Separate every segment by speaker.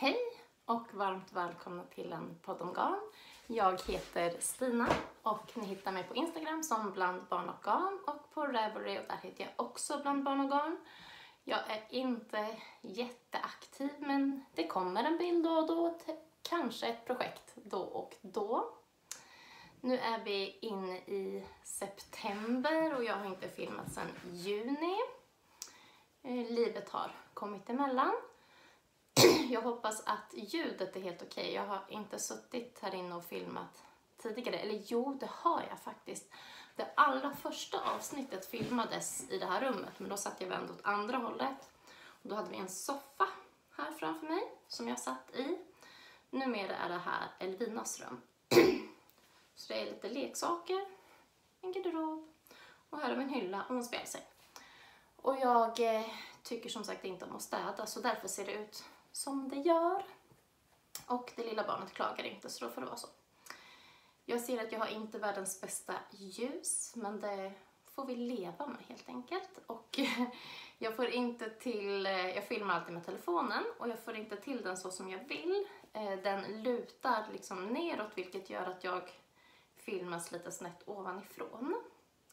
Speaker 1: Hej och varmt välkomna till en podd om garn. Jag heter Stina och ni hittar mig på Instagram som Bland Barn och Garn och på Ravelry, och där heter jag också Bland Barn och Garn. Jag är inte jätteaktiv, men det kommer en bild då och då, kanske ett projekt då och då. Nu är vi inne i september och jag har inte filmat sedan juni. Livet har kommit emellan. Jag hoppas att ljudet är helt okej. Jag har inte suttit här inne och filmat tidigare. Eller jo, det har jag faktiskt. Det allra första avsnittet filmades i det här rummet, men då satt jag vänd åt andra hållet. Och då hade vi en soffa här framför mig som jag satt i. Numera är det här Elvinas rum. Så det är lite leksaker, en garderob och här har vi en hylla och en spelsäng. Och jag tycker som sagt inte om att städa, så därför ser det ut som det gör. Och det lilla barnet klagar inte, så då får det vara så. Jag ser att jag har inte världens bästa ljus, men det får vi leva med helt enkelt. Och jag får inte till, jag filmar alltid med telefonen och jag får inte till den så som jag vill. Den lutar liksom neråt, vilket gör att jag filmas lite snett ovanifrån.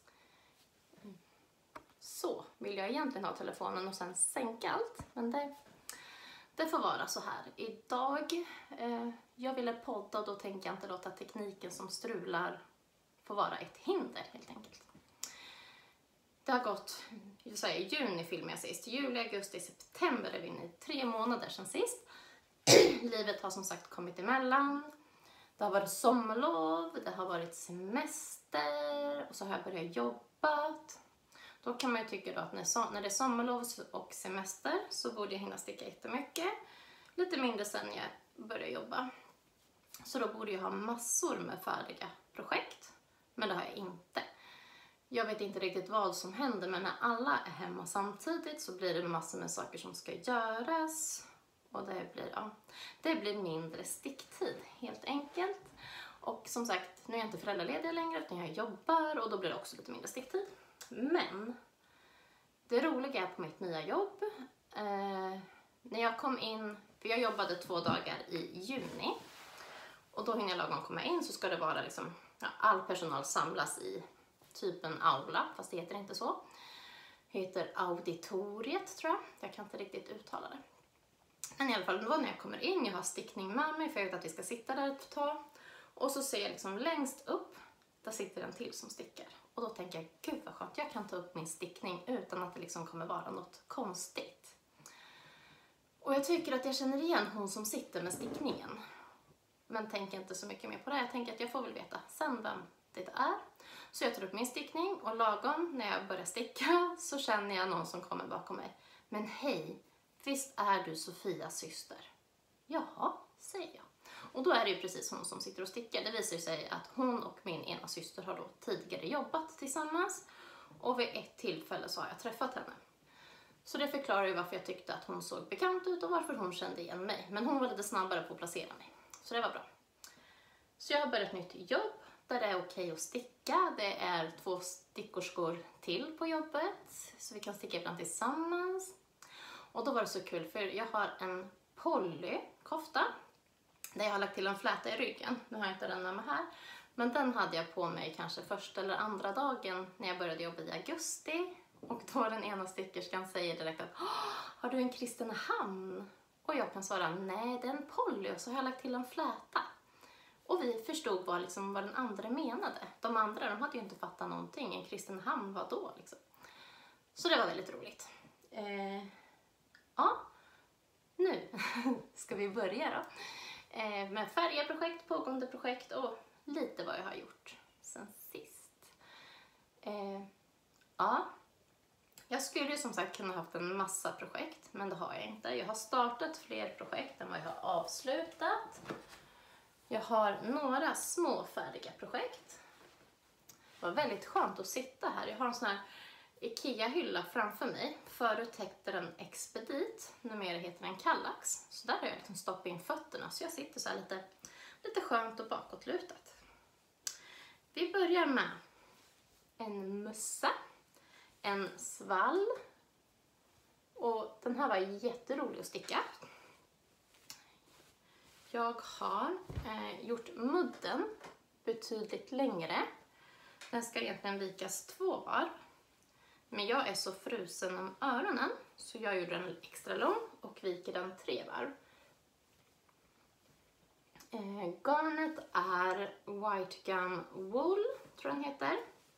Speaker 1: Så vill jag egentligen ha telefonen och sen sänka allt, men det får vara så här. Idag, jag ville podda och då tänker jag inte låta tekniken som strular få vara ett hinder helt enkelt. Det har gått, jag säger juni filmade jag sist, juli, augusti, september är vi inne i 3 månader sedan sist. Livet har som sagt kommit emellan. Det har varit sommarlov, det har varit semester och så har jag börjat jobba. Då kan man ju tycka då att när det är sommarlov och semester så borde jag hinna sticka jättemycket. Lite mindre sen jag började jobba. Så då borde jag ha massor med färdiga projekt. Men det har jag inte. Jag vet inte riktigt vad som händer, men när alla är hemma samtidigt så blir det massor med saker som ska göras. Och det blir mindre sticktid helt enkelt. Och som sagt, nu är jag inte föräldraledig längre utan jag jobbar och då blir det också lite mindre sticktid. Men det roliga är på mitt nya jobb, när jag kom in, för jag jobbade 2 dagar i juni och då hinner jag lagom komma in så ska det vara liksom, all personal samlas i typ en aula, fast det heter inte så. Det heter auditoriet tror jag kan inte riktigt uttala det. Men i alla fall, då när jag kommer in, jag har stickning med mig för jag vet att vi ska sitta där ett tag. Och så ser jag liksom längst upp, där sitter en till som stickar. Och då tänker jag, gud vad skönt, jag kan ta upp min stickning utan att det liksom kommer vara något konstigt. Och jag tycker att jag känner igen hon som sitter med stickningen. Men tänker inte så mycket mer på det. Jag tänker att jag får väl veta sen vem det är. Så jag tar upp min stickning och lagom när jag börjar sticka så känner jag någon som kommer bakom mig. Men hej, visst är du Sofias syster? Ja, säger jag. Och då är det ju precis hon som sitter och stickar. Det visar sig att hon och min ena syster har då tidigare jobbat tillsammans. Och vid ett tillfälle så har jag träffat henne. Så det förklarar ju varför jag tyckte att hon såg bekant ut och varför hon kände igen mig. Men hon var lite snabbare på att placera mig. Så det var bra. Så jag har börjat ett nytt jobb där det är okej att sticka. Det är 2 stickorskor till på jobbet. Så vi kan sticka ibland tillsammans. Och då var det så kul för jag har en polykofta. Där jag har lagt till en fläta i ryggen. Nu har jag inte den med mig här. Men den hade jag på mig kanske första eller andra dagen när jag började jobba i augusti. Och då den ena stickerskan säger direkt att har du en Kristinehamn? Och jag kan svara nej, det är en poly och så har jag lagt till en fläta. Och vi förstod vad den andra menade. De andra de hade ju inte fattat någonting. En Kristinehamn var då liksom. Så det var väldigt roligt. Ja, nu ska vi börja då. Med färdiga projekt, pågående projekt och lite vad jag har gjort sen sist. Ja, jag skulle ju som sagt kunna haft en massa projekt, men det har jag inte. Jag har startat fler projekt än vad jag har avslutat. Jag har några små färdiga projekt. Det var väldigt skönt att sitta här. Jag har en sån här IKEA-hylla framför mig. Förut hette den Expedit, numera heter den Kallax. Så där har jag liksom stoppat in fötterna så jag sitter så här lite skönt och bakåtlutat. Vi börjar med en mössa, en svall och den här var jätterolig att sticka. Jag har gjort mudden betydligt längre. Den ska egentligen vikas 2 varv. Men jag är så frusen om öronen så jag gjorde den extra lång och viker den 3 varv. Garnet är White Gum Wool, tror den heter.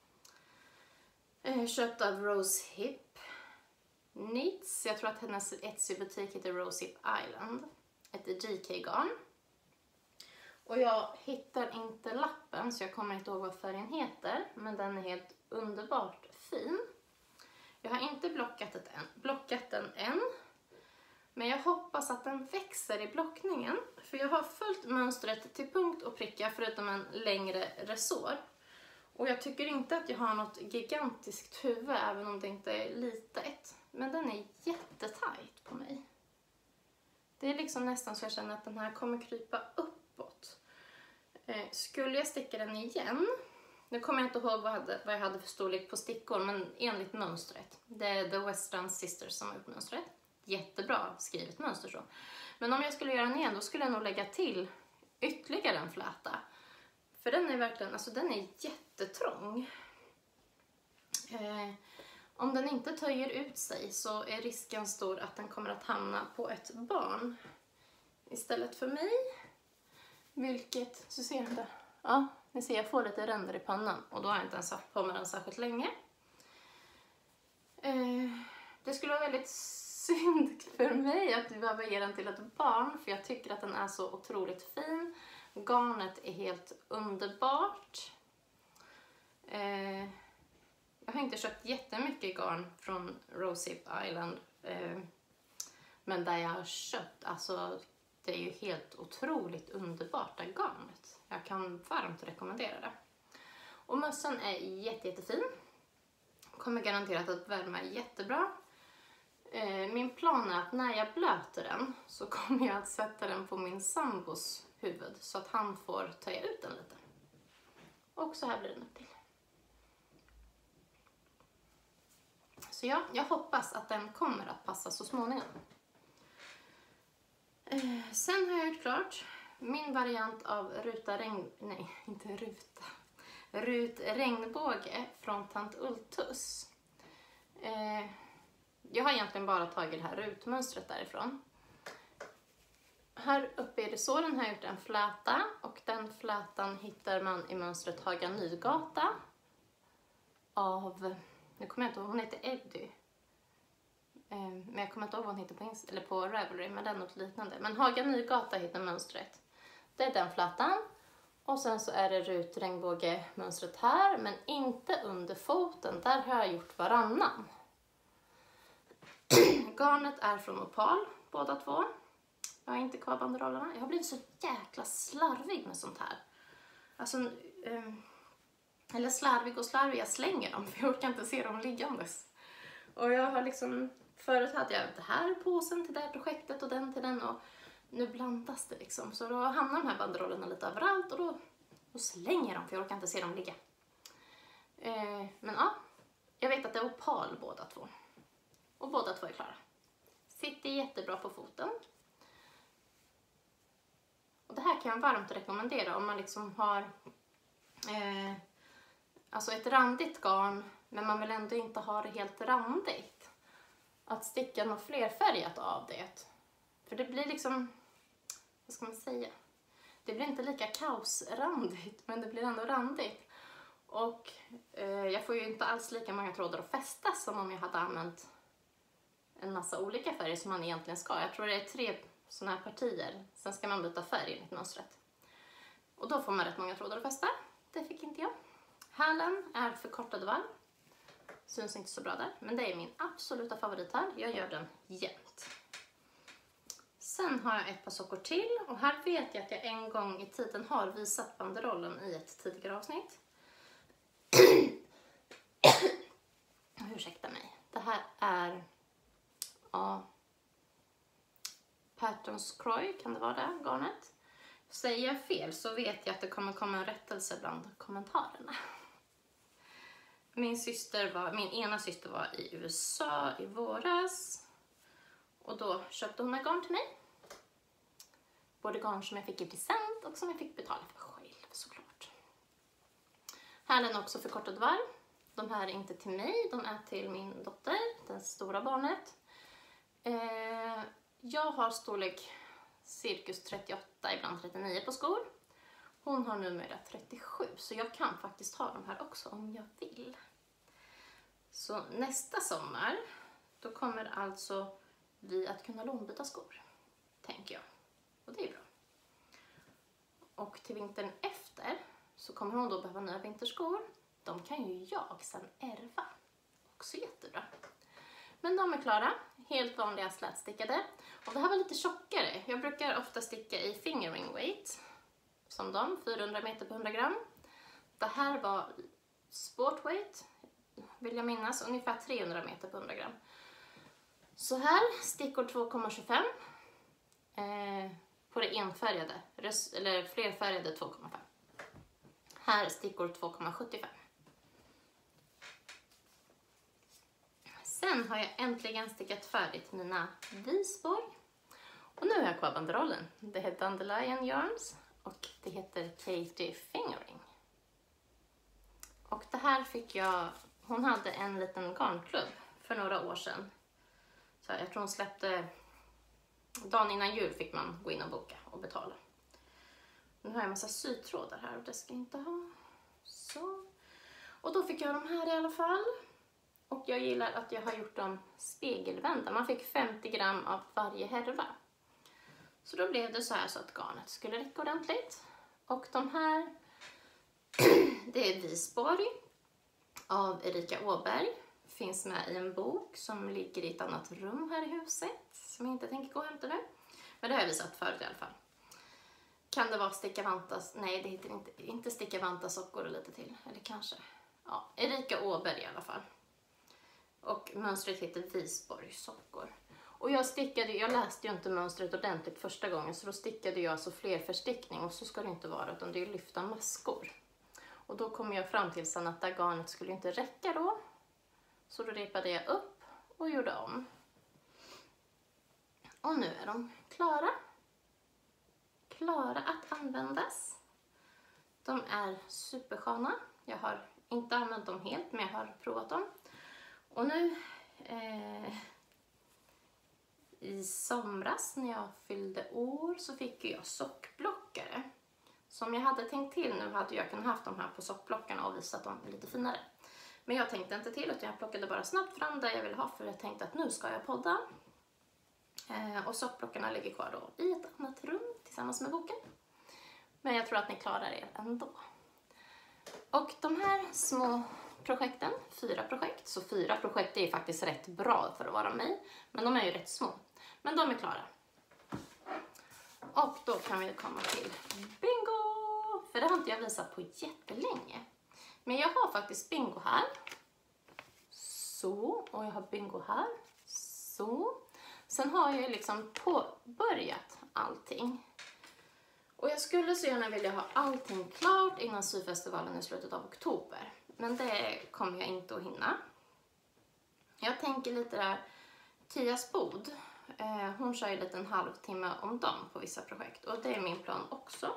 Speaker 1: Köpt av Rose Hip Knits. Jag tror att hennes Etsy-butik heter Rose Hip Island. Ett GK-garn. Och jag hittar inte lappen så jag kommer inte ihåg vad färgen heter. Men den är helt underbart fin. Jag har inte blockat den än. Men jag hoppas att den växer i blockningen. För jag har följt mönstret till punkt och pricka förutom en längre resår. Och jag tycker inte att jag har något gigantiskt huvud även om det inte är litet. Men den är jättetajt på mig. Det är liksom nästan så jag känner att den här kommer krypa uppåt. Skulle jag sticka den igen. Nu kommer jag inte ihåg vad jag hade för storlek på stickor. Men enligt mönstret. Det är The Western Sisters som har gjort mönstret. Jättebra skrivet mönster så. Men om jag skulle göra den igen då skulle jag nog lägga till ytterligare en fläta. För den är verkligen, alltså den är jättetrång. Om den inte töjer ut sig så är risken stor att den kommer att hamna på ett barn istället för mig. Vilket, så ser ni det. Ja, ni ser jag får lite ränder i pannan och då har jag inte ens haft på mig den särskilt länge. Det skulle vara väldigt synd för mig att behöva ge den till ett barn för jag tycker att den är så otroligt fin. Garnet är helt underbart. Jag har inte köpt jättemycket garn från Rose Hip Island. Men där jag har köpt, alltså det är ju helt otroligt underbart det garnet. Jag kan varmt rekommendera det. Och mössan är jättefin. Kommer garanterat att värma jättebra. Min plan är att när jag blöter den så kommer jag att sätta den på min sambos huvud så att han får töja ut den lite. Och så här blir den upp till. Så ja, jag hoppas att den kommer att passa så småningom. Sen har jag gjort klart min variant av Rut regnbåge från Tant Ultus. Jag har egentligen bara tagit det här rutmönstret därifrån. Här uppe i resåren har jag gjort en fläta och den flätan hittar man i mönstret Haga Nygata av, nu kommer jag inte ihåg, hon heter Eddie. Men jag kommer inte ihåg vad hon heter på Ravelry, men det är något liknande. Men Haga Nygata hittar mönstret. Det är den flätan. Och sen så är det Rut regnbåge mönstret här, men inte under foten. Där har jag gjort varannan. Garnet är från Opal, båda två. Jag har inte kvar banderollerna. Jag har blivit så jäkla slarvig med sånt här. Alltså, eller slarvig, jag slänger dem för jag orkar inte se dem liggandes. Och jag har liksom, förut hade jag det här påsen till det här projektet och den till den och nu blandas det liksom. Så då hamnar de här banderollerna lite överallt och då slänger jag dem för jag orkar inte se dem ligga. Men ja, jag vet att det är Opal båda två. Och båda två är klara. Sitter jättebra på foten. Och det här kan jag varmt rekommendera om man liksom har alltså ett randigt garn men man vill ändå inte ha det helt randigt. Att sticka något flerfärgat av det. För det blir liksom, vad ska man säga? Det blir inte lika kaosrandigt men det blir ändå randigt. Och jag får ju inte alls lika många trådar att fästa som om jag hade använt en massa olika färger som man egentligen ska. Jag tror det är 3 sådana här partier. Sen ska man byta färg enligt mönstret. Och då får man rätt många trådar att fästa. Det fick inte jag. Hälen är förkortad valv. Syns inte så bra där. Men det är min absoluta favorit här. Jag gör den jämt. Sen har jag ett par sockor till. Och här vet jag att jag en gång i tiden har visat banderollen i ett tidigare avsnitt. Ursäkta mig. Det här är Patterns Croy, kan det vara det garnet? Säger jag fel så vet jag att det kommer komma en rättelse bland kommentarerna. Min ena syster var i USA i våras och då köpte hon ett garn till mig. både garn som jag fick i present och som jag fick betala för själv såklart. Här är den också förkortad varv. De här är inte till mig, de är till min dotter, det stora barnet. Jag har storlek cirkus 38, ibland 39 på skor. Hon har numera 37, så jag kan faktiskt ha de här också om jag vill. Så nästa sommar, då kommer alltså vi att kunna lånbyta skor, tänker jag. Och det är bra. Och till vintern efter så kommer hon då behöva nya vinterskor. De kan ju jag sen ärva. Också jättebra. Men de är klara. Helt vanliga slätstickade. Och det här var lite tjockare. Jag brukar ofta sticka i fingering weight. Som de, 400 meter på 100 gram. Det här var sport weight, vill jag minnas, ungefär 300 meter på 100 gram. Så här, stickor 2,25. På det enfärgade, eller flerfärgade 2,5. Här stickor 2,75. Sen har jag äntligen stickat färdigt mina Visborg. Och nu har jag kvar banderollen. Det heter Dandelion Yarns och det heter Katie Fingering. Och det här fick jag, hon hade en liten garnklubb för några år sedan. Så jag tror hon släppte, dagen innan jul fick man gå in och boka och betala. Nu har jag en massa sytrådar här och det ska jag inte ha. Så. Och då fick jag de här i alla fall. Och jag gillar att jag har gjort dem spegelvända. Man fick 50 gram av varje härva. Så då blev det så här så att garnet skulle räcka ordentligt. Och de här, det är Visborg av Erika Åberg. Finns med i en bok som ligger i ett annat rum här i huset. Som jag inte tänker gå och hämta nu. Men det har jag visat förut i alla fall. Kan det vara sticka vantas? Nej, det heter inte sticka vantas sockor och lite till. Eller kanske. Ja, Erika Åberg i alla fall. Och mönstret heter Visborg sockor. Och jag läste ju inte mönstret ordentligt första gången. Så då stickade jag alltså flerförstickning. Och så ska det inte vara, utan det är lyfta maskor. Och då kom jag fram till sen att det garnet skulle inte räcka då. Så då repade jag upp och gjorde om. Och nu är de klara. Klara att användas. De är supersköna. Jag har inte använt dem helt, men jag har provat dem. Och nu i somras när jag fyllde år så fick jag sockblockare. Som jag hade tänkt till nu hade jag kunnat haft de här på sockblockarna och visat dem lite finare. Men jag tänkte inte till utan jag plockade bara snabbt fram där jag ville ha för jag tänkte att nu ska jag podda. Och sockblockarna ligger kvar då i ett annat rum tillsammans med boken. Men jag tror att ni klarar er ändå. Och de här små projekten, 4 projekt. Så 4 projekt är faktiskt rätt bra för att vara mig. Men de är ju rätt små. Men de är klara. Och då kan vi komma till bingo! För det har inte jag visat på jättelänge. Men jag har faktiskt bingo här. Så. Och jag har bingo här. Så. Sen har jag liksom påbörjat allting. Och jag skulle så gärna vilja ha allting klart innan syfestivalen i slutet av oktober. Men det kommer jag inte att hinna. Jag tänker lite där, Tias bod. Hon kör ju lite en halvtimme om dagen på vissa projekt. Och det är min plan också.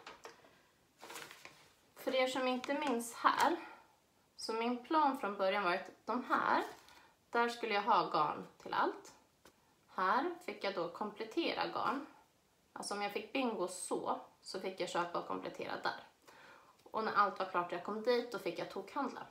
Speaker 1: För er som inte minns här. Så min plan från början var att de här. Där skulle jag ha garn till allt. Här fick jag då komplettera garn. Alltså om jag fick bingo så fick jag köpa och komplettera där. Och när allt var klart och jag kom dit, då fick jag tokhandla.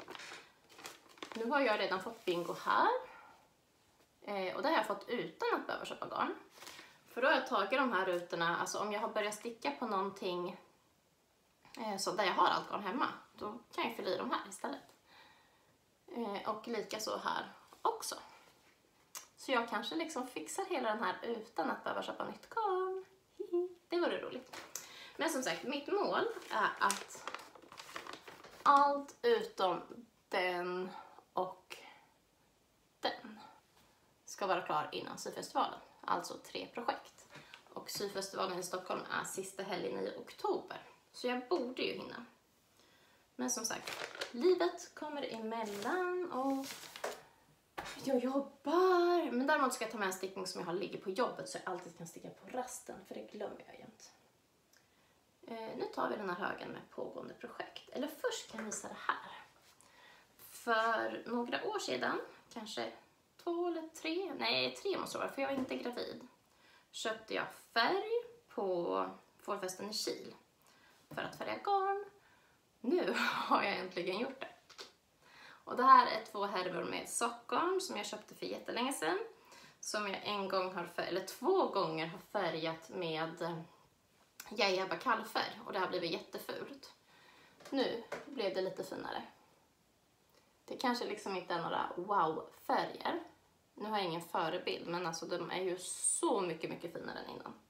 Speaker 1: Nu har jag redan fått bingo här. Och det har jag fått utan att behöva köpa garn. För då har jag tagit de här rutorna, alltså om jag har börjat sticka på någonting så där jag har allt garn hemma, då kan jag fylla i de här istället. Och lika så här också. Så jag kanske liksom fixar hela den här utan att behöva köpa nytt garn. Det vore roligt. Men som sagt, mitt mål är att allt utom den och den ska vara klar innan syfestivalen. Alltså 3 projekt. Och syfestivalen i Stockholm är sista helgen i oktober. Så jag borde ju hinna. Men som sagt, livet kommer emellan och jag jobbar. Men däremot ska jag ta med en stickning som jag har ligger på jobbet så jag alltid kan sticka på rasten. För det glömmer jag jämt. Nu tar vi den här högen med pågående projekt. Eller först kan jag visa det här. För några år sedan, kanske 2 eller 3, nej 3 måste det vara för jag är inte gravid. Köpte jag färg på fårfästen i Kil för att färga garn. Nu har jag äntligen gjort det. Och det här är 2 härvor med sockgarn som jag köpte för jättelänge sedan. Som jag 2 gånger har färgat med Jaja Bakallfärg och det har blivit jättefult. Nu blev det lite finare. Det kanske liksom inte är några wow-färger. Nu har jag ingen förebild men alltså de är ju så mycket finare än innan.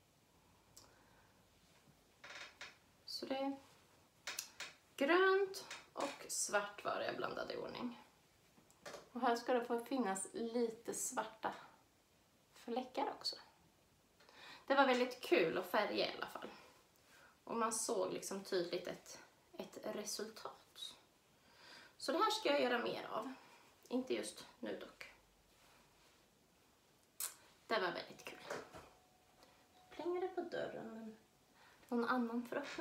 Speaker 1: Så det är grönt och svart var jag blandade i ordning. Och här ska det få finnas lite svarta fläckar också. Det var väldigt kul att färga i alla fall. Och man såg liksom tydligt ett resultat. Så det här ska jag göra mer av. Inte just nu dock. Det var väldigt kul. Plingar det på dörren men någon annan får öppna.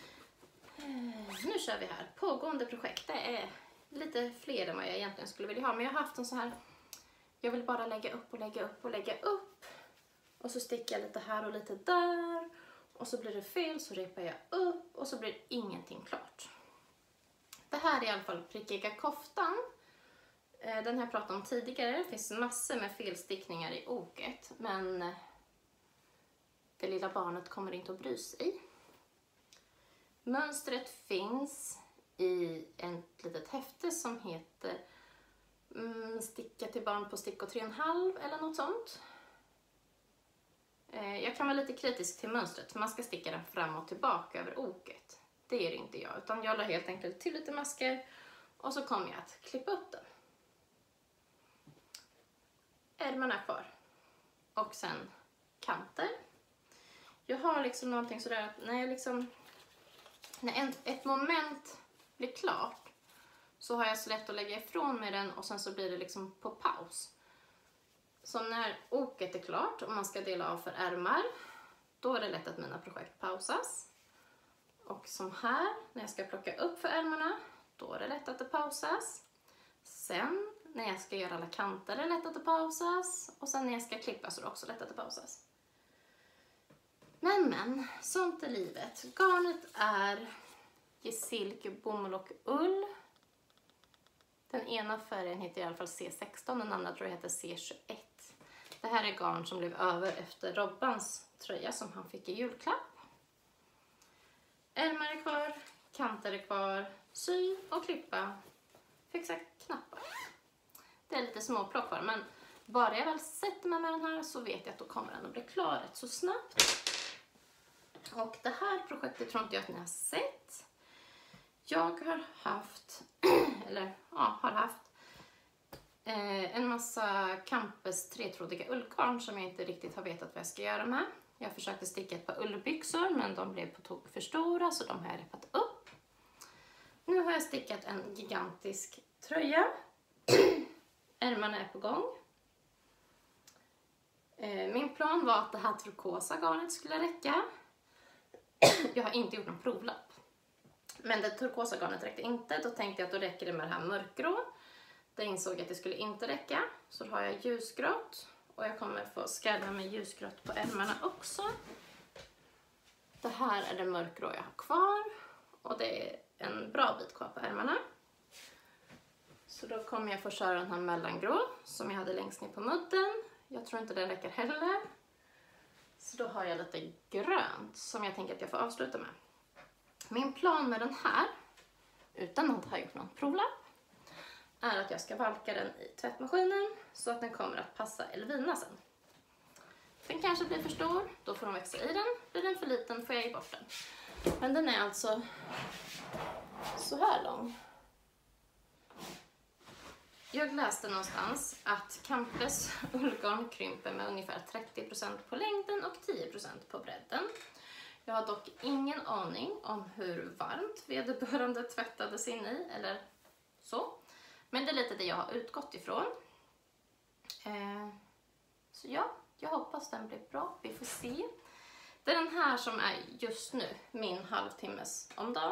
Speaker 1: Nu kör vi här. Pågående projekt. Det är lite fler än vad jag egentligen skulle vilja ha. Men jag har haft en så här. Jag vill bara lägga upp och lägga upp och lägga upp. Och så sticker jag lite här och lite där. Och så blir det fel så repar jag upp. Och så blir ingenting klart. Det här är i alla fall prickiga koftan. Den har jag pratat om tidigare. Det finns massor med felstickningar i oket. Men det lilla barnet kommer inte att bry sig. Mönstret finns i ett litet häfte som heter Sticka till barn på stickor 3,5 eller något sånt. Jag kan vara lite kritisk till mönstret för man ska sticka den fram och tillbaka över oket. Det är det inte jag utan jag la helt enkelt till lite masker och så kommer jag att klippa upp den. Ärmarna kvar och sen kanter. Jag har liksom någonting sådär att när ett moment blir klart så har jag så lätt att lägga ifrån mig den och sen så blir det liksom på paus. Så när oket är klart och man ska dela av för ärmar, då är det lätt att mina projekt pausas. Och som här, när jag ska plocka upp för ärmarna, då är det lätt att det pausas. Sen när jag ska göra alla kanter är det lätt att det pausas. Och sen när jag ska klippa så är det också lätt att det pausas. Men, sånt är livet. Garnet är i silk, bomull och ull. Den ena färgen heter i alla fall C16, den andra tror jag heter C21. Det här är garn som blev över efter Robbans tröja som han fick i julklapp. Ärmar är kvar, kanter är kvar, sy och klippa, fixa knappar. Det är lite småplock kvar men bara jag väl sätter mig med den här så vet jag att då kommer den att bli klar rätt så snabbt. Och det här projektet tror inte jag att ni har sett. Jag har haft, en massa Campes 3-trådiga ullgarn som jag inte riktigt har vetat vad jag ska göra med. Jag försökte sticka ett par ullbyxor men de blev på tok för stora så de har jag repat upp. Nu har jag stickat en gigantisk tröja. Ärmarna är på gång. Min plan var att det här turkosa garnet skulle räcka. Jag har inte gjort någon provlapp. Men det turkosa garnet räckte inte. Då tänkte jag att då räcker det med det här mörkgrå. Där insåg jag att det skulle inte räcka. Så då har jag ljusgrått. Och jag kommer få skrädda med ljusgrått på ärmarna också. Det här är det mörkgrå jag har kvar. Och det är en bra bit kvar på ärmarna. Så då kommer jag få köra den här mellangrå som jag hade längst ner på mudden. Jag tror inte den räcker heller. Så då har jag lite grönt som jag tänker att jag får avsluta med. Min plan med den här, utan att ha gjort någon provlapp, är att jag ska valka den i tvättmaskinen så att den kommer att passa Elvina sen. Den kanske blir för stor, då får de växa i den. Blir den för liten får jag ge bort den. Men den är alltså så här lång. Jag läste någonstans att Campes ullgarn krymper med ungefär 30% på längden och 10% på bredden. Jag har dock ingen aning om hur varmt vederbörande tvättades in i eller så. Men det är lite det jag har utgått ifrån. Så ja, jag hoppas den blir bra. Vi får se. Det är den här som är just nu min halvtimmes om dagen.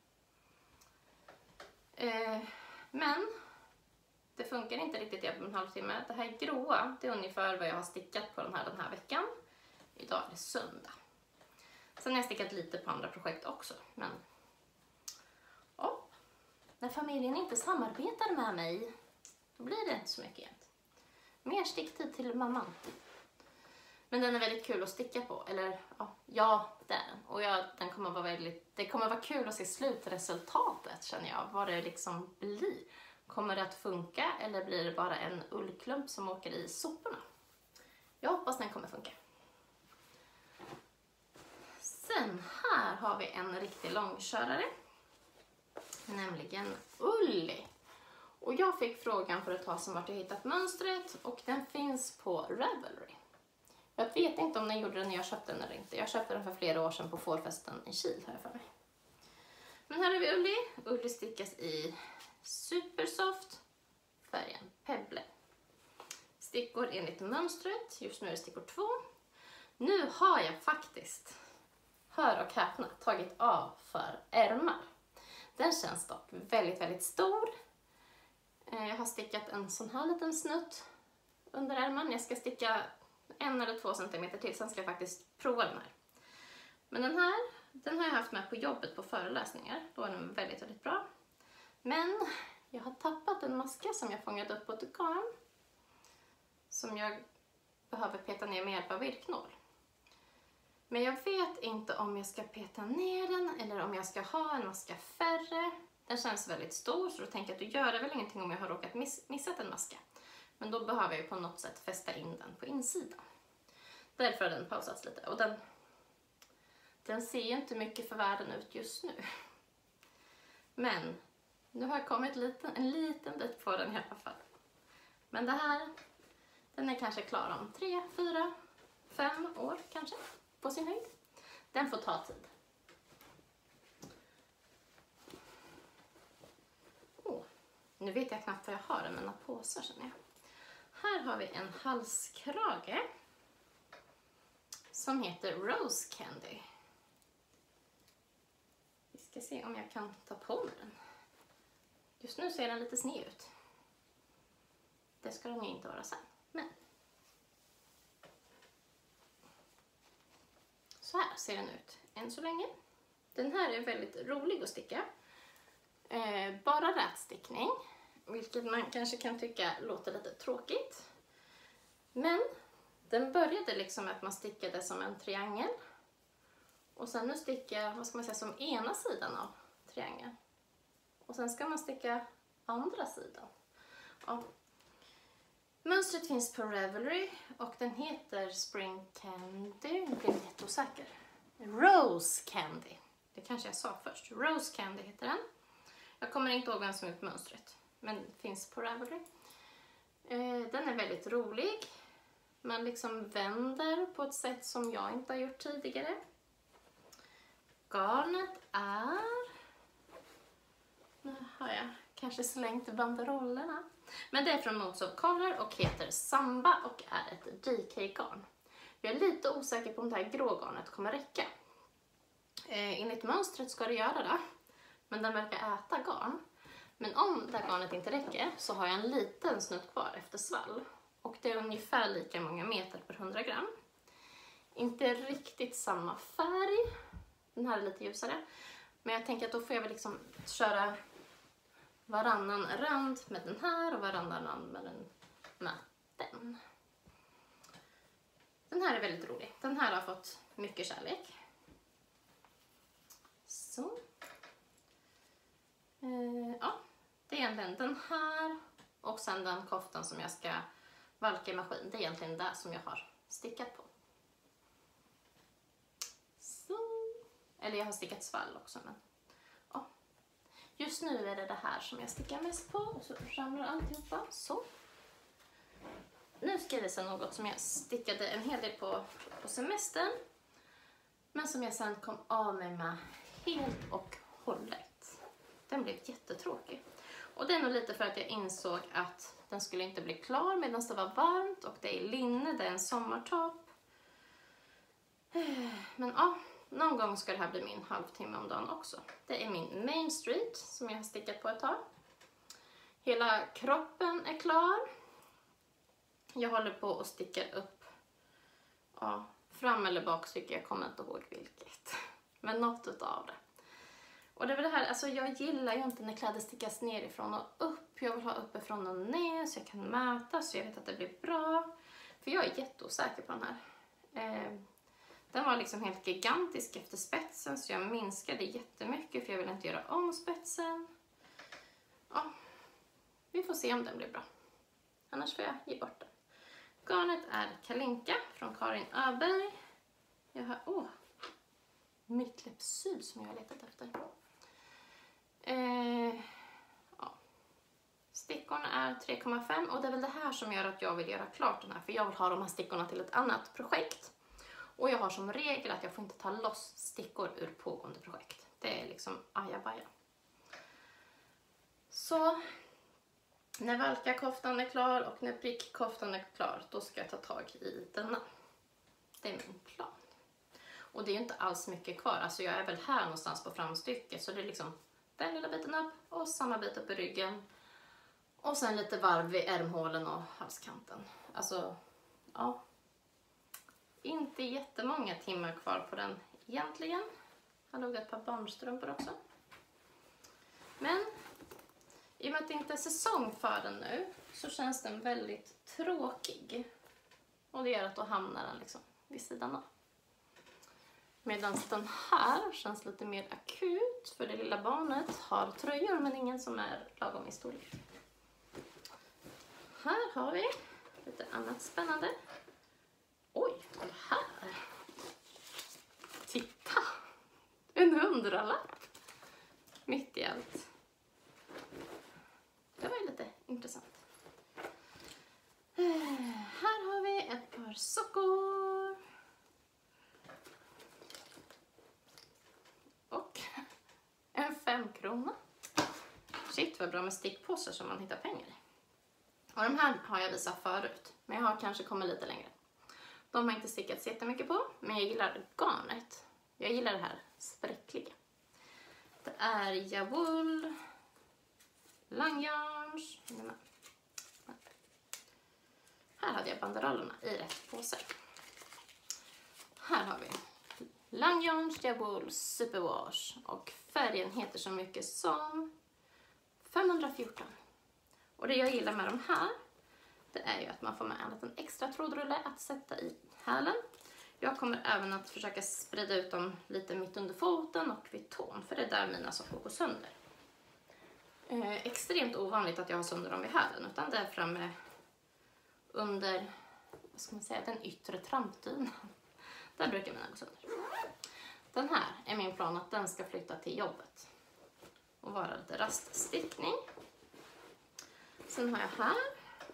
Speaker 1: Men det funkar inte riktigt på en halvtimme. Det här gråa, det är ungefär vad jag har stickat på den här veckan. Idag är det söndag. Sen har jag stickat lite på andra projekt också. Men ja, när familjen inte samarbetar med mig, då blir det inte så mycket egentligen. Mer sticktid till mamman. Men den är väldigt kul att sticka på. Eller ja det är den. Och den kommer det kommer vara kul att se slutresultatet, känner jag. Vad det liksom blir. Kommer det att funka eller blir det bara en ullklump som åker i soporna? Jag hoppas den kommer funka. Sen här har vi en riktig långkörare. Nämligen Ulli. Och jag fick frågan för ett tag sedan vart jag hittat mönstret. Och den finns på Ravelry. Jag vet inte om den gjorde det när jag köpte den eller inte. Jag köpte den för flera år sedan på fårfesten i Kil här för mig. Men här har vi Ulli. Ulli stickas i Supersoft, färgen Pebble. Stickor enligt mönstret. Just nu är det stickor 2. Nu har jag faktiskt, hör och häpna, tagit av för ärmar. Den känns dock väldigt, väldigt stor. Jag har stickat en sån här liten snutt under ärmen. Jag ska sticka 1 eller 2 centimeter till, sen ska jag faktiskt prova den här. Men den har jag haft med på jobbet på föreläsningar. Då är den väldigt, väldigt bra. Men jag har tappat en maska som jag fångat upp på ett garn. Som jag behöver peta ner med hjälp av virknål. Men jag vet inte om jag ska peta ner den eller om jag ska ha en maska färre. Den känns väldigt stor, så då tänker jag att då gör det väl ingenting om jag har råkat missat en maska. Men då behöver jag på något sätt fästa in den på insidan. Därför har den pausats lite. Och den ser ju inte mycket för världen ut just nu. Men nu har jag kommit en liten bit på den i alla fall. Men den är kanske klar om 3, 4, 5 år kanske. På sin höjd. Den får ta tid. Nu vet jag knappt vad jag har i mina påsar, känner jag. Här har vi en halskrage som heter Rose Candy. Vi ska se om jag kan ta på mig den. Just nu ser den lite sned ut. Det ska den ju inte vara sen. Men så här ser den ut än så länge. Den här är väldigt rolig att sticka. Bara rätstickning. Vilket man kanske kan tycka låter lite tråkigt. Men den började liksom med att man stickade som en triangel. Och sen nu stickar jag, vad ska man säga, som ena sidan av triangeln. Och sen ska man sticka andra sidan. Ja. Mönstret finns på Ravelry och den heter Spring Candy. Nu blir jag jätteosäker. Rose Candy. Det kanske jag sa först. Rose Candy heter den. Jag kommer inte ihåg vem som gjort mönstret. Men finns på Ravelry. Den är väldigt rolig. Man liksom vänder på ett sätt som jag inte har gjort tidigare. Garnet är... Nu har jag kanske slängt banderollerna. Men det är från Moods of Color och heter Samba och är ett DK-garn. Jag är lite osäker på om det här grå garnet kommer räcka. Enligt mönstret ska det göra det. Men den verkar äta garn. Men om det här garnet inte räcker så har jag en liten snutt kvar efter svall. Och det är ungefär lika många meter per 100 gram. Inte riktigt samma färg. Den här är lite ljusare. Men jag tänker att då får jag väl liksom köra varannan rand med den här och varannan rand med den. Den här är väldigt rolig. Den här har fått mycket kärlek. Så. Ja, det är egentligen den här och sen den koftan som jag ska valka i maskin. Det är egentligen det som jag har stickat på. Så. Eller jag har stickat svall också, men ja. Just nu är det här som jag stickar mest på och så ramlar alltihopa. Så. Nu ska jag visa något som jag stickade en hel del på semestern. Men som jag sen kom av mig med helt och hållet. Den blev jättetråkig. Och det är nog lite för att jag insåg att den skulle inte bli klar medan det var varmt. Och det är linne, det är en sommartopp. Men ja, någon gång ska det här bli min halvtimme om dagen också. Det är min Main Street som jag har stickat på ett tag. Hela kroppen är klar. Jag håller på att sticka upp fram- eller bakstycke, jag kommer inte ihåg vilket. Men något utav det. Och det är väl det här, alltså jag gillar ju inte när kläder stickas nerifrån och upp. Jag vill ha uppifrån och ner så jag kan mäta så jag vet att det blir bra. För jag är jätteosäker på den här. Den var liksom helt gigantisk efter spetsen så jag minskade jättemycket för jag vill inte göra om spetsen. Ja, vi får se om den blir bra. Annars får jag ge bort den. Garnet är Kalinka från Karin Öberg. Jag har, mittläppssyd som jag har letat efter. Stickorna är 3,5 och det är väl det här som gör att jag vill göra klart den här. För jag vill ha de här stickorna till ett annat projekt. Och jag har som regel att jag får inte ta loss stickor ur pågående projekt. Det är liksom ajabaja. Så när valkakoftan är klar och när prickkoftan är klar, då ska jag ta tag i denna. Det är min plan. Och det är ju inte alls mycket kvar. Alltså jag är väl här någonstans på framstycket. Så det är liksom den lilla biten upp och samma bit upp i ryggen. Och sen lite varv i ärmhålen och halskanten. Alltså, ja. Inte jättemånga timmar kvar på den egentligen. Jag har ett par barnstrumpor också. Men i och med att det inte är säsong för den nu så känns den väldigt tråkig. Och det gör att då hamnar den liksom vid sidan av. Medan den här känns lite mer akut för det lilla barnet har tröjor men ingen som är lagom i storlek. Här har vi lite annat spännande. Oj, kolla här! Titta! En 100-lapp! Mitt i allt. Det var ju lite intressant. Här har vi ett par sockor. Och en 5-krona. Shit vad bra med stickpåsar som man hittar pengar i. Och de här har jag visat förut. Men jag har kanske kommit lite längre. De har inte stickats jättemycket på. Men jag gillar garnet. Jag gillar det här spräckliga. Det är Jawool. Langyarns. Här hade jag banderollerna i rätt påse. Här har vi Langyarns Jawool Superwash. Och färgen heter så mycket som 514. Och det jag gillar med de här, det är ju att man får med en liten extra trådrulle att sätta i hälen. Jag kommer även att försöka sprida ut dem lite mitt under foten och vid tån, för det är där mina sockor går sönder. Extremt ovanligt att jag har sönder dem vid hälen, utan det är framme under, vad ska man säga, den yttre trampdynan. Där brukar mina gå sönder. Den här är min plan att den ska flytta till jobbet och vara lite raststickning. Sen har jag här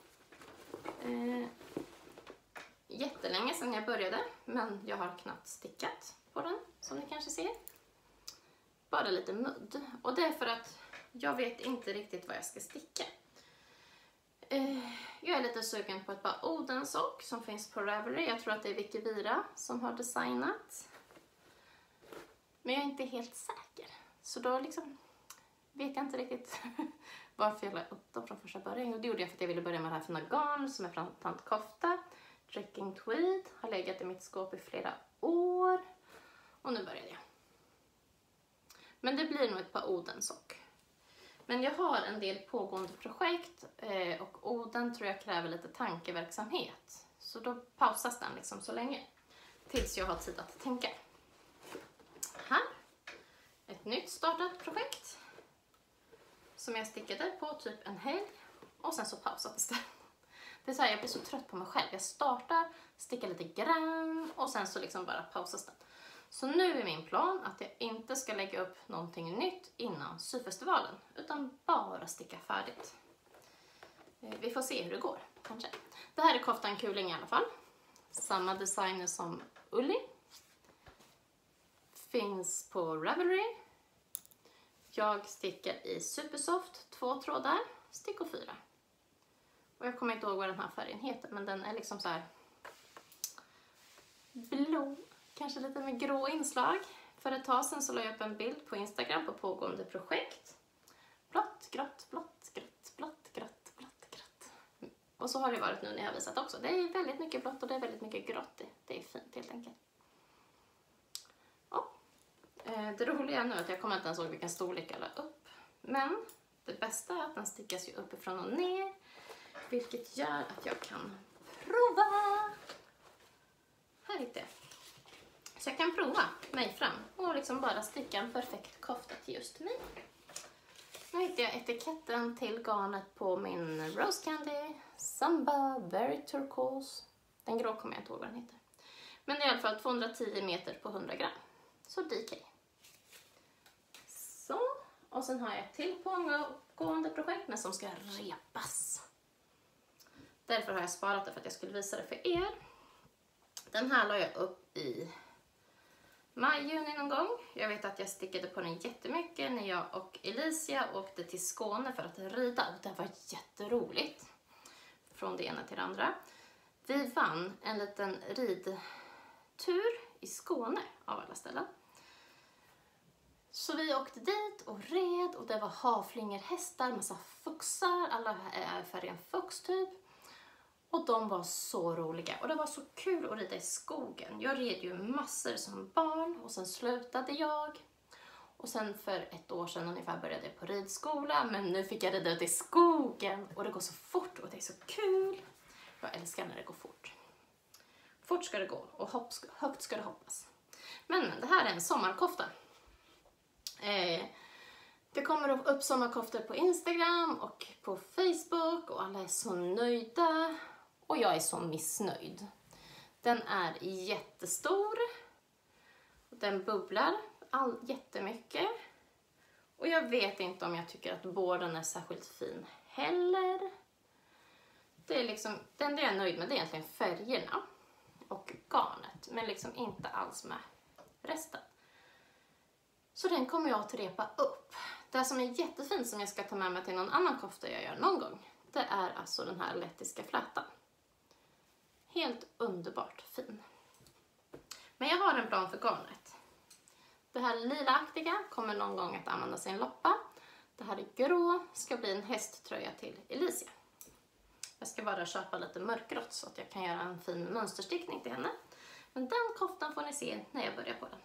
Speaker 1: jättelänge sedan jag började, men jag har knappt stickat på den som ni kanske ser. Bara lite mudd. Och det är för att jag vet inte riktigt vad jag ska sticka. Jag är lite sugen på ett par Odensock som finns på Ravelry. Jag tror att det är Vicky Vira som har designat. Men jag är inte helt säker. Så då liksom vet jag inte riktigt varför jag la upp dem från första början. Och det gjorde jag för att jag ville börja med det här fina garn som är från Tant Kofta. Trekking Tweed. Har legat i mitt skåp i flera år. Och nu började jag. Men det blir nog ett par Odensock. Men jag har en del pågående projekt och Oden tror jag kräver lite tankeverksamhet. Så då pausas den liksom så länge. Tills jag har tid att tänka. Här. Ett nytt startat projekt. Som jag stickade på typ en helg. Och sen så pausades det. Det är så här, jag blir så trött på mig själv. Jag startar, stickar lite grann och sen så liksom bara pausas den. Så nu är min plan att jag inte ska lägga upp någonting nytt innan syfestivalen. Utan bara sticka färdigt. Vi får se hur det går, kanske. Det här är koftan kuling i alla fall. Samma designer som Ulli. Finns på Ravelry. Jag stickar i Supersoft 2 trådar, stickor 4. Och jag kommer inte ihåg vad den här färgen heter, men den är liksom så här blå, kanske lite med grå inslag. För ett tag sedan så la jag upp en bild på Instagram på pågående projekt. Blått, grått, blått, grått, blått, grått, blått, grått. Och så har det varit nu när jag har visat också. Det är väldigt mycket blått och det är väldigt mycket grått. Det är fint helt enkelt. Ja. Det roliga är nu att jag kommer inte ens ihåg vilken storlek jag la upp. Men det bästa är att den stickas ju uppifrån och ner. Vilket gör att jag kan prova. Här hittar jag. Så jag kan prova mig fram och liksom bara sticka en perfekt kofta till just mig. Nu hittar jag etiketten till garnet på min Rose Candy Samba Very Turquoise. Den grå kommer jag inte ihåg vad den heter. Men det är i alla fall 210 meter på 100 gram. Så DK. Så. Och sen har jag ett till pågående projekt men som ska repas. Därför har jag sparat det för att jag skulle visa det för er. Den här la jag upp i maj-juni någon gång. Jag vet att jag stickade på den jättemycket när jag och Elicia åkte till Skåne för att rida. Och det var jätteroligt. Från det ena till det andra. Vi vann en liten ridtur i Skåne av alla ställen. Så vi åkte dit och red och det var havflingerhästar, massa fuxar, alla är färgen fux typ. Och de var så roliga och det var så kul att rida i skogen. Jag red ju massor som barn och sen slutade jag. Och sen för ett år sedan ungefär började jag på ridskola, men nu fick jag rida ut i skogen och det går så fort och det är så kul. Jag älskar när det går fort. Fort ska det gå och högt ska det hoppas. Men det här är en sommarkofta. Det kommer upp sommarkoftor på Instagram och på Facebook och alla är så nöjda och jag är så missnöjd. Den är jättestor, den bubblar jättemycket och jag vet inte om jag tycker att borden är särskilt fin heller. Det är liksom, den jag är nöjd med det är egentligen färgerna och garnet, men liksom inte alls med resten. Så den kommer jag att repa upp. Det som är jättefint som jag ska ta med mig till någon annan kofta jag gör någon gång, det är alltså den här lettiska flätan. Helt underbart fin. Men jag har en plan för garnet. Det här lilaaktiga kommer någon gång att använda sin loppa. Det här är grå, ska bli en hästtröja till Elicia. Jag ska bara köpa lite mörkgrått så att jag kan göra en fin mönsterstickning till henne. Men den koftan får ni se när jag börjar på den.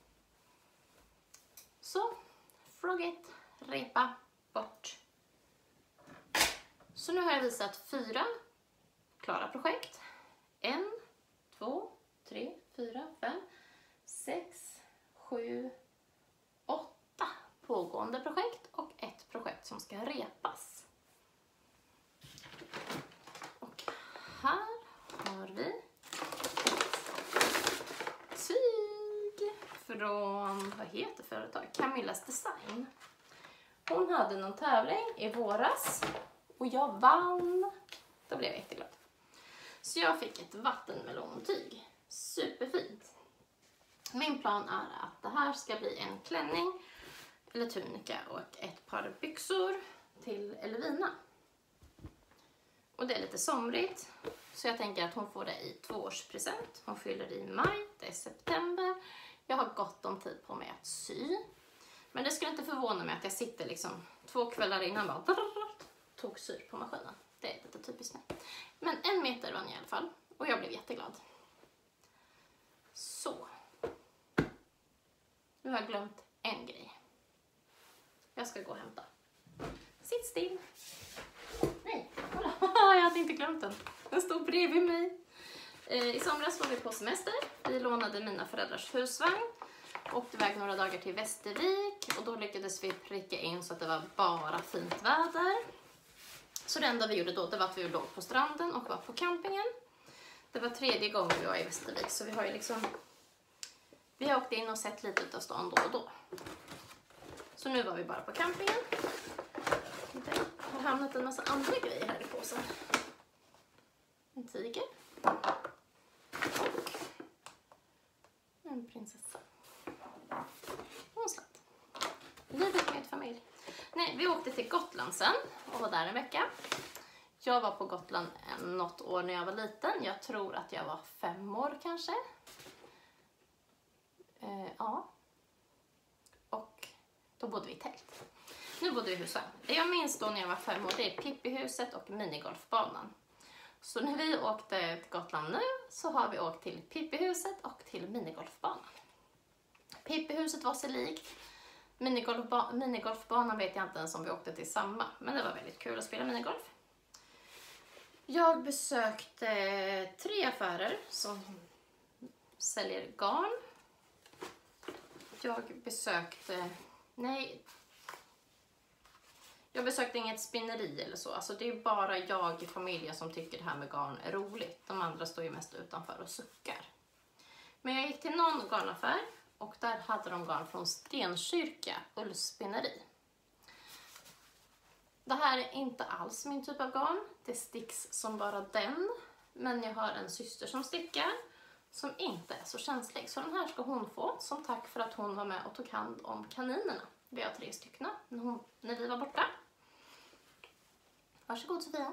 Speaker 1: Så, frogget, repa, bort. Så nu har jag visat 4 klara projekt. 1, 2, 3, 4, 5, 6, 7, 8 pågående projekt och ett projekt som ska repas. Och här har vi från, vad heter företaget? Camillas Design. Hon hade någon tävling i våras och jag vann. Då blev jag jätteglad. Så jag fick ett vattenmelontyg. Superfint. Min plan är att det här ska bli en klänning eller tunika och ett par byxor till Elvina. Och det är lite somrigt. Så jag tänker att hon får det i 2-årspresent. Hon fyller i maj, det är september. Jag har gott om tid på mig att sy. Men det skulle inte förvåna mig att jag sitter liksom 2 kvällar innan bara tog syr på maskinen. Det är lite typiskt mig. Men 1 meter vann jag i alla fall. Och jag blev jätteglad. Så. Nu har jag glömt en grej. Jag ska gå och hämta. Sitt still. Nej, kolla. Jag hade inte glömt den. Den stod bredvid mig. I somras var vi på semester. Vi lånade mina föräldrars husvagn. Åkte iväg några dagar till Västervik. Och då lyckades vi pricka in så att det var bara fint väder. Så det enda vi gjorde då, det var att vi låg på stranden och var på campingen. Det var 3:e gången vi var i Västervik. Så vi har ju liksom... Vi har åkt in och sett lite av stan då och då. Så nu var vi bara på campingen. Det har hamnat en massa andra grejer här i påsen. En tiger. Och en prinsessa. Och en slatt. Livet med familj. Hörrni, vi åkte till Gotland sen och var där en vecka. Jag var på Gotland något år när jag var liten. Jag tror att jag var 5 år kanske. Ja. Och då bodde vi i tält. Nu bodde vi i huset. Det jag minns då när jag var 5 år, det är Pippihuset och minigolfbanan. Så när vi åkte till Gotland nu så har vi åkt till Pippihuset och till minigolfbanan. Pippihuset var sig likt. Minigolfbanan vet jag inte ens om vi åkte till samma. Men det var väldigt kul att spela minigolf. Jag besökte 3 affärer som säljer garn. Jag besökte inget spinneri eller så. Alltså det är bara jag i familjen som tycker det här med garn är roligt. De andra står ju mest utanför och suckar. Men jag gick till någon garnaffär och där hade de garn från Stenkyrka ullspinneri. Det här är inte alls min typ av garn. Det sticks som bara den. Men jag har en syster som stickar som inte är så känslig. Så den här ska hon få som tack för att hon var med och tog hand om kaninerna. Vi har 3 stycken när vi var borta. Varsågod Sofia.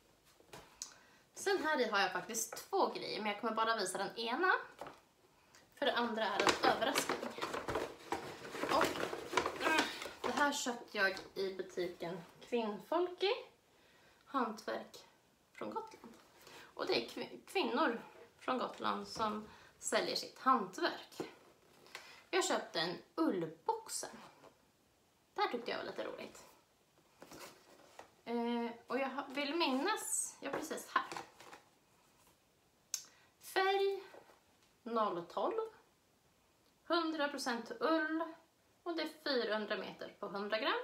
Speaker 1: Sen här i har jag faktiskt 2 grejer, men jag kommer bara visa den ena. För det andra är en överraskning. Och det här köpte jag i butiken Kvinnfolki, hantverk från Gotland. Och det är kvinnor från Gotland som säljer sitt hantverk. Jag köpte en ullboxen. Det här tyckte jag var lite roligt. Och jag vill minnas, ja precis här. Färg 012, 100% ull och det är 400 meter på 100 gram.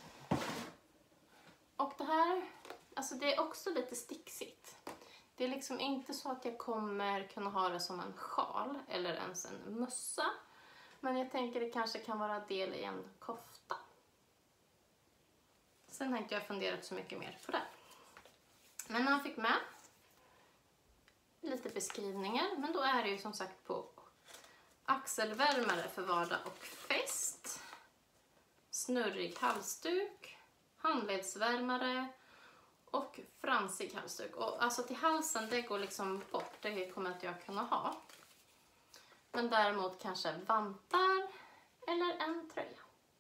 Speaker 1: Och det här, alltså det är också lite sticksigt. Det är liksom inte så att jag kommer kunna ha det som en sjal eller ens en mössa. Men jag tänker det kanske kan vara del i en kofta. Sen har inte jag funderat så mycket mer på det. Men man fick med lite beskrivningar. Men då är det ju som sagt på axelvärmare för vardag och fest. Snurrig halsduk. Handledsvärmare. Och fransig halsduk. Och alltså till halsen, det går liksom bort. Det kommer inte jag kunna ha. Men däremot kanske vantar eller en tröja.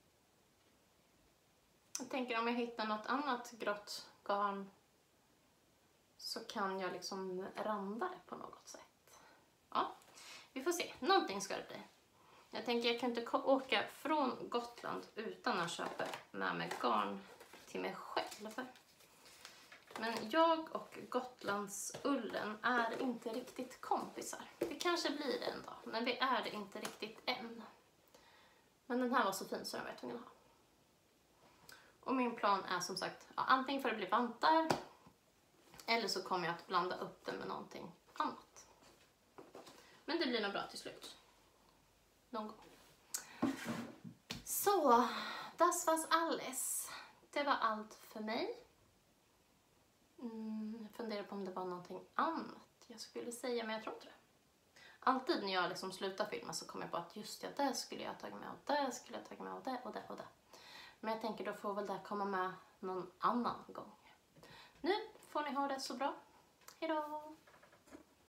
Speaker 1: Jag tänker om jag hittar något annat grått garn så kan jag liksom randa det på något sätt. Ja, vi får se. Någonting ska det bli. Jag tänker jag kan inte åka från Gotland utan att köpa med mig garn till mig själv. Men jag och Gotlandsullen är inte riktigt kompisar. Vi kanske blir det en dag, men vi är det inte riktigt än. Men den här var så fin så jag var tvungen att ha. Och min plan är som sagt, ja, antingen får det bli vantar eller så kommer jag att blanda upp den med någonting annat. Men det blir nog bra till slut. Någon gång. Så, das war's alles. Det var allt för mig. Jag funderar på om det var någonting annat jag skulle säga, men jag tror inte det. Alltid när jag liksom slutar filma så kommer jag på att just det, där skulle jag ta med och där skulle jag ta med och där och där och där. Men jag tänker då får väl det komma med någon annan gång. Nu får ni ha det så bra. Hej då!